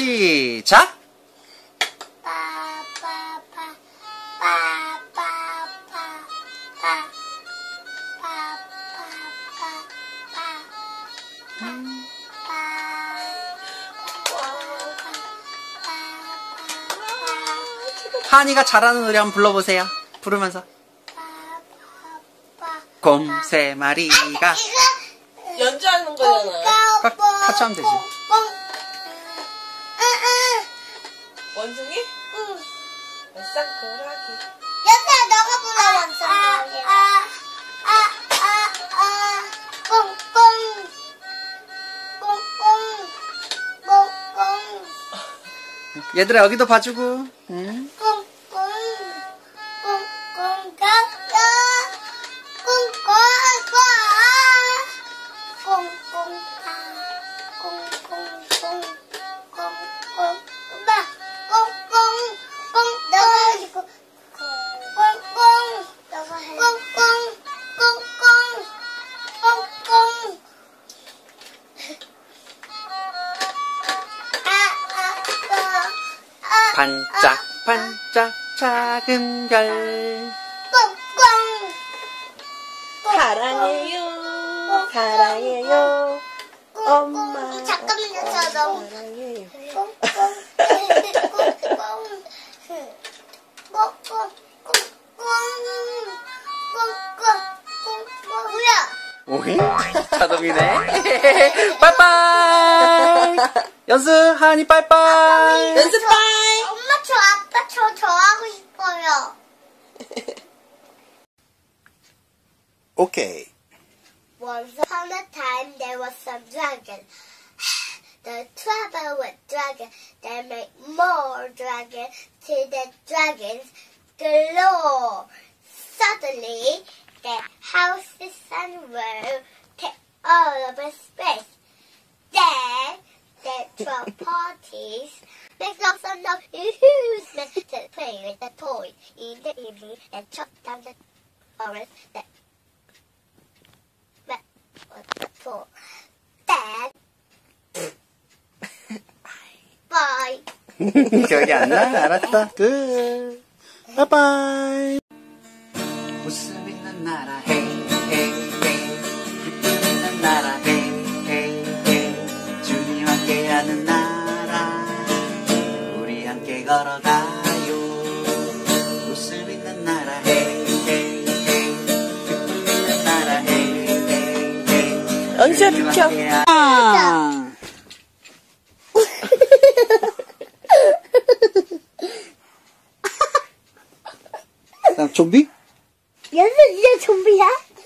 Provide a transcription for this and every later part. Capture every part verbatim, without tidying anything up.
시작! 한이가 잘하는 노래 한번 불러보세요. 부르면서. 곰 세 마리가. 연주하는 거잖아. 같이 하면 되지. 원숭이? 응. 원쌍꾸러기. 여태 너가 불러 원쌍꾸러기. 꽁꽁 꽁꽁 꽁꽁. 얘들아 여기도 봐주고. 응? 꽁꽁 꽁꽁 가가 꽁꽁 꽁꽁 가 꽁꽁 꽁꽁 꽁꽁 엄마 꽁꽁 꽁 너가 해주고 꽁꽁 너가 해 꽁꽁 꽁꽁 꽁꽁 반짝 반짝 작은 별 꽁꽁 사랑해요 사랑해요 엄마 잠깐만요 저 너무 사랑해요 꽁꽁 꽁꽁 꽁꽁 꽁꽁 뭐야? 오잉? 자동이네. 빠이빠이. 연수 하니 빠이빠이. 연습 빠이. 엄마 저 아빠 저 저 하고 싶어요. 오케이. Once upon a time there was some dragon. The trouble with dragons, they make more dragons till the dragons galore. Suddenly, their houses and world take all of space. Then, the twelve parties make lots of amusement to play with the toys in the evening and chop down the forest that met the floor. Then, bye. 기억이 안 나? 알았어. 끝. 빠이빠이. 웃음 있는 나라 헤이 헤이 헤이 기쁨 있는 나라 헤이 헤이 헤이 주님 함께하는 나라 우리 함께 걸어가요. 웃음 있는 나라 헤이 헤이 헤이 기쁨 있는 나라 헤이 헤이 헤이 언제 비켜? 아. 그다음 좀비? 연수 이제 좀비야?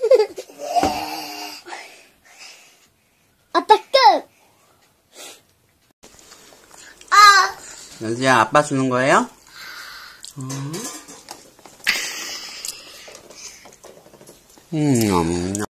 아빠 끝! 아! 연수야 아빠 주는 거예요? 음, 음.